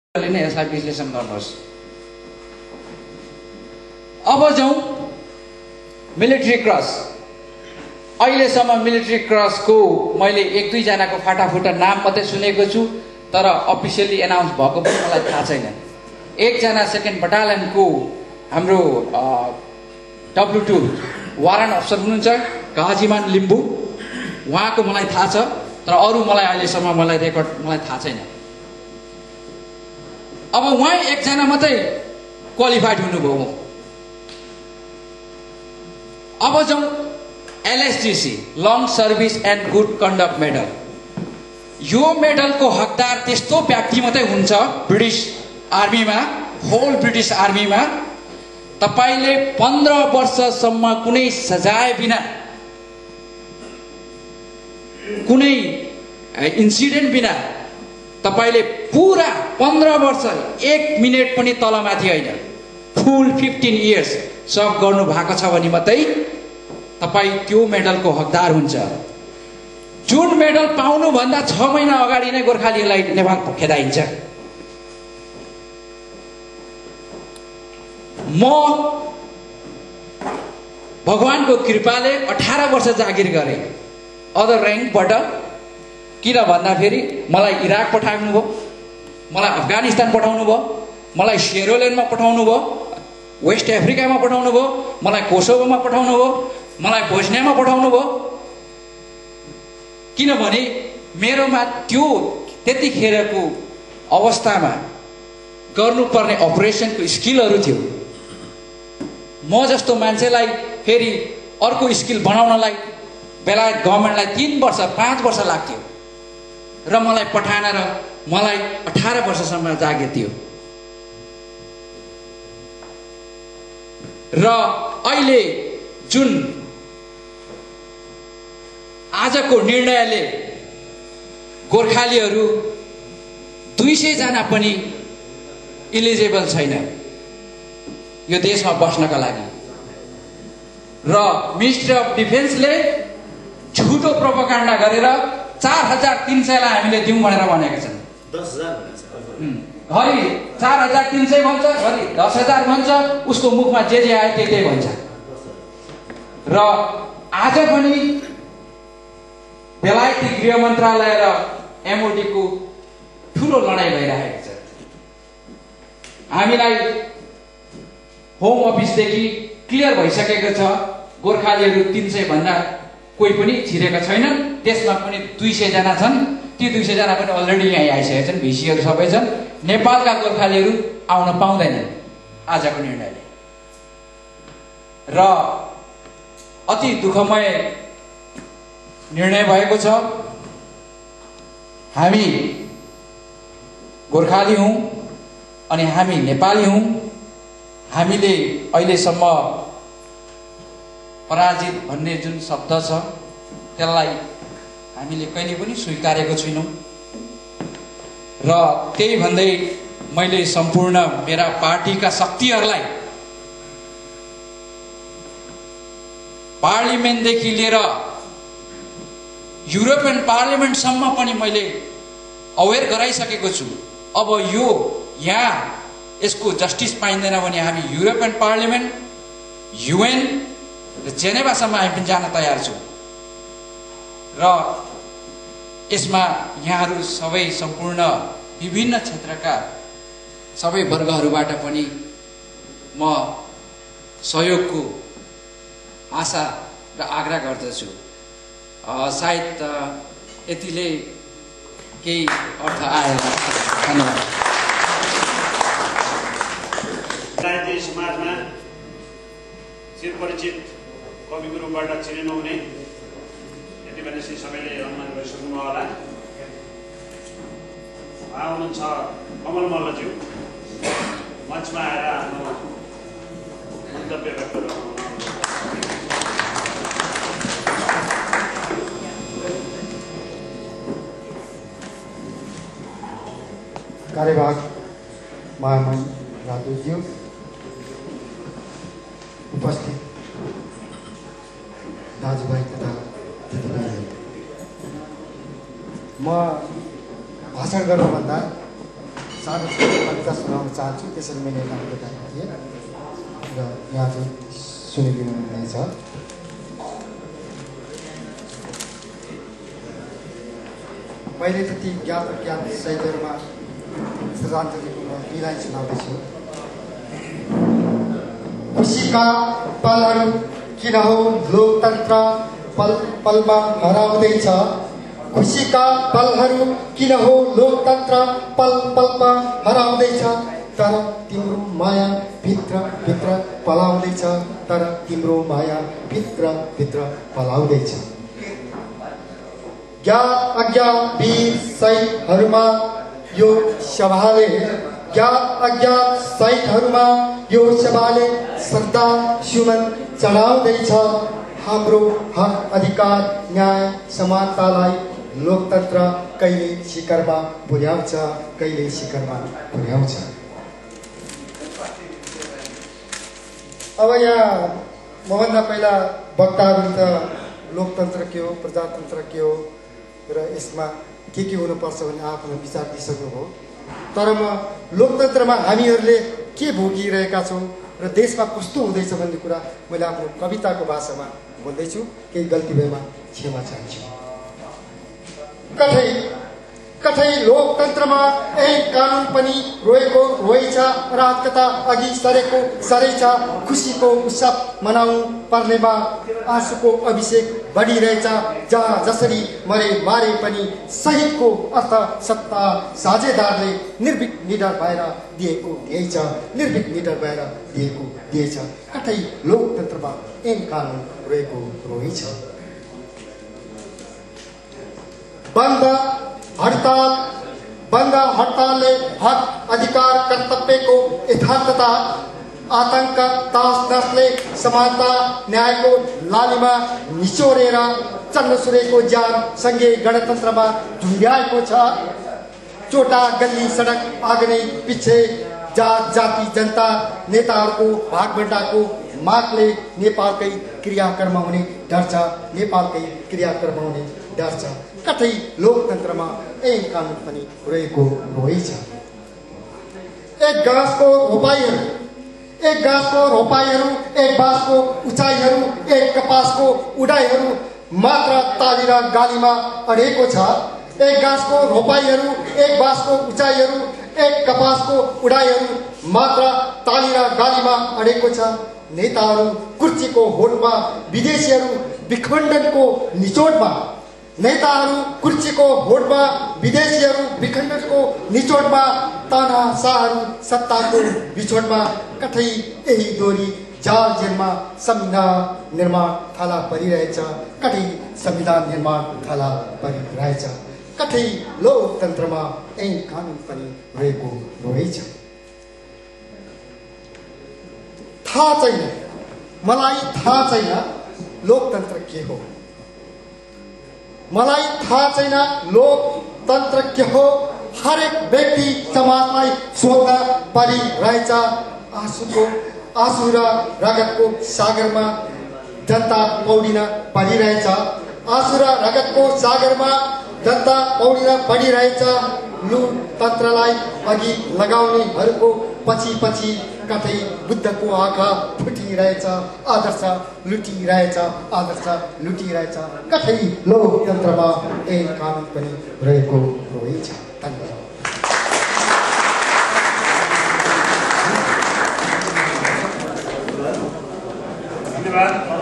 नै यसलाई विश्लेषण गर्नुहोस्। अब जाउँ मिलिट्री क्रस। अहिलेसम्म मिलिट्री क्रसको मैले एक दुई जनाको फाटाफुटा नाम मात्रै सुनेको छु, तर अफिसियली एनाउन्स भएको पनि मलाई थाहा छैन। एकजना सेकेन्ड बटालियनको हाम्रो W2 वारन्ट अफसर हुनुहुन्छ काजीमान लिम्बू, उहाँको मलाई थाहा छ, तर अरू मलाई अहिलेसम्म रेकर्ड थाहा छैन। अब उहाँ एकजना मात्रै क्वालिफाइड हुनुभयो। अब जाउँ LSGC long service and good conduct medal. यो मेडलको हकदार त्यस्तो व्यक्ति मात्रै हुन्छ ब्रिटिस आर्मीमा, होल ब्रिटिस आर्मीमा। तपाईले 15 वर्षसम्म कुनै सजाय बिना, कुनै इन्सिडेन्ट बिना तपाईले पूरा 15 वर्ष 1 मिनेट पनि तलमाथि होइन, फुल 15 इयर्स सर्भ गर्नु भएको छ भने मात्रै तपाईँ त्यो मेडलको हकदार हुन्छ। जुन मेडल पाउनुभन्दा 6 महिना अगाडि नै गोर्खालीलाई नेपाल खेदाइन्छ। म भगवानको कृपाले 18 वर्ष जागिर गरेँ अदर र्याङ्कबाट। किन भन्दाखेरि मलाई इराक पठाउनु भयो, मलाई अफगानिस्तान पठाउनु भयो, मलाई सेरोलेनमा पठाउनु भयो, वेस्ट अफ्रिकामा पठाउनु भयो, मलाई कोसोभोमा पठाउनु भयो, मलाई बोस्नियामा पठाउनु भयो। किनभने मेरोमा त्यो त्यतिखेरको अवस्थामा गर्नुपर्ने अपरेसनको स्किलहरू थियो। म जस्तो मान्छेलाई फेरि अर्को स्किल बनाउनलाई बेलायत गभर्मेन्टलाई 3 वर्ष 5 वर्ष लाग्थ्यो र मलाई पठाएन र मलाई 18 वर्षसम्म जागिर थियो। र अहिले जुन आजको निर्णयले गोर्खालीहरू 200 जना पनि इलिजिबल छैन यो देशमा बस्नका लागि, र मिनिस्ट्री अफ डिफेन्सले झुटो प्रोपोगन्डा गरेर 4300 लाई हामीले दिउँ भनेर भनेका छन्। 10,000 घरि 4300 भन्छ, घरि 10,000 भन्छ, उसको मुखमा जे आयो त्यही भन्छ। र आज पनि बेलायती गृह मन्त्रालय र MOD को ठुलो लडाईँ भइरहेको छ। हामीलाई होम अफिसदेखि क्लियर भइसकेको छ गोर्खालीहरू 300 भन्दा कोही पनि छिरेका छैनन्। त्यसमा पनि 200 जना छन्। ती 200 जना पनि अलरेडी यहाँ आइसकेका छन्। भिसीहरू सबै छन्। नेपालका गोर्खालीहरू आउन पाउँदैनन् आजको निर्णयले। र अति दुःखमय निर्णय भएको छ। हामी गोर्खाली हौं अनि हामी नेपाली हौं। हामीले अहिलेसम्म पराजित भन्ने जुन शब्द छ त्यसलाई हामीले कहिले पनि स्वीकारेको छैनौं। र त्यही भन्दै मैले सम्पूर्ण मेरा पार्टीका शक्तिहरूलाई पार्लिमेन्टदेखि लिएर युरोपियन पार्लिमेन्टसम्म पनि मैले अवेर गराइसकेको छु। अब यो यहाँ यसको जस्टिस पाइँदैन भने हामी युरोपियन पार्लिमेन्ट, UN र जेनेभासम्म हामी पनि जान तयार छौं। र यसमा यहाँहरू सबै सम्पूर्ण विभिन्न क्षेत्रका सबै वर्गहरूबाट पनि म सहयोगको आशा र आग्रह गर्दछु। सायद यतिले केही अर्थ आएला। धन्यवाद। राजनीति समाजमा चिरपरिचित कविको रूपबाट चिनिनु हुने यति भनेपछि सबैले अनुमान गरिसक्नुभयो होला। हुनुहुन्छ कमल मल्लज्यू, मञ्चमा आएर आफ्नो मन्तव्य व्यक्त गर्नु। कार्यवाहक महामहिम राजदूतज्यू, उपस्थित दाजुभाइ तथा दिदीबहिनी, म भाषण गर्नुभन्दा सानो कविता सुनाउन चाहन्छु, त्यसरी मैले नाम बताएको थिएँ र यहाँ चाहिँ सुनिदिनु हुनेछ। मैले त्यति ज्ञात अज्ञात साहित्यहरूमा श्रद्धाञ्जलीको म 2 लाइन सुनाउँदैछु। खुसीका पलहरू किन हो लोकतन्त्र पल पलमा हराउँदैछ। खुसीका पलहरू किन हो लोकतन्त्र पल पलमा हराउँदैछ। तर तिम्रो माया भित्र भित्र पलाउँदैछ। तर तिम्रो माया भित्र भित्र पलाउँदैछ। ज्ञात अज्ञात वीर शहीदहरूमा यो सभाले ज्ञात अज्ञात शहीदहरूमा यो सभाले श्रद्धा सुमन चढाउँदैछ। हाम्रो हक अधिकार न्याय समानतालाई लोकतन्त्र कहिले शिखरमा पुर्याउँछ, कहिले शिखरमा पुर्याउँछ। अब यहाँ मभन्दा पहिला वक्ताहरू त लोकतन्त्र के हो, प्रजातन्त्र के हो र यसमा के हुनुपर्छ भन्ने आफ्नो विचार दिइसक्नुभयो। तर म लोकतन्त्रमा हामीहरूले के भोगिरहेका छौँ र देशमा कस्तो हुँदैछ भन्ने कुरा मैले आफ्नो कविताको भाषामा बोल्दैछु। केही गल्ती भएमा क्षमा चाहन्छु। कठै कठै लोकतन्त्रमा यही कानुन पनि रोएको रोइछ। अराजकता अघि सरेको सरेछ। खुसीको उत्सव मनाउनु पर्नेमा आँसुको अभिषेक बढिरहेछ। जहाँ जसरी मरे मारे पनि शहीदको अर्थ सत्ता साझेदारले निर्भीक निडर भएर दिएको दिएछ। निर्भीक निडर भएर दिएको दिएछ। कठै लोकतन्त्रमा ऐन कानुन रोएको रोइछ। बन्द हडतालले हक अधिकार कर्तव्यको यथार्थता आतंक तासनसले समानता न्यायको लालीमा निचोरेर चन्द्रसूर्यको ज्यान सँगै गणतन्त्रमा झुन्ड्याएको छ। चोटा गल्ली सडक आग्नै पिछे जात जाति जनता नेताहरूको भागबण्डाको मागले नेपालकै क्रियाकर्म हुने डर छ। नेपालकै क्रियाकर्म हुने डर छ। कतै लोकतन्त्रमा ऐन कानुन पनि रहेको रोइछ। एक घाँसको रोपाईहरू, एक बाँसको उचाइहरू, एक कपासको उडाइहरू मात्र ताली र गालीमा अडेको छ। एक घाँसको रोपाईहरू, एक बाँसको उचाइहरू, एक कपासको उडाइहरू मात्र ताली र गालीमा अडेको छ। नेताहरू कुर्सीको होडमा, विदेशीहरू विखण्डनको निचोडमा। नेताहरू कुर्सीको होडमा, विदेशीहरू विखण्डनको निचोडमा। तानाशाहहरू सत्ताको बिछोडमा। कठै यही दोरी जाल जेलमा संविधान निर्माण थाला परिरहेछ। कठै संविधान निर्माण थाला परिरहेछ। कठै लोकतन्त्रमा ऐन कानुन पनि रहेको रोइछ। मलाई थाहा छैन लोकतन्त्र के हो। मलाई थाहा छैन लोकतन्त्र के हो। हरेक व्यक्ति समाजलाई सोध्न परिरहेछ। आँसु र रगतको सागरमा जनता पौडिन परिरहेछ। आँसु र रगतको सागरमा जनता पौडिन परिरहेछ। लोकतन्त्रलाई अघि लगाउनेहरूको पछि पछि कतै बुद्धको आँखा फुटिरहेछ। आदर्श लुटिरहेछ। आदर्श लुटिरहेछ। कतै लोकतन्त्रमा ऐन कानुन पनि रहेको रोइछ। धन्यवाद।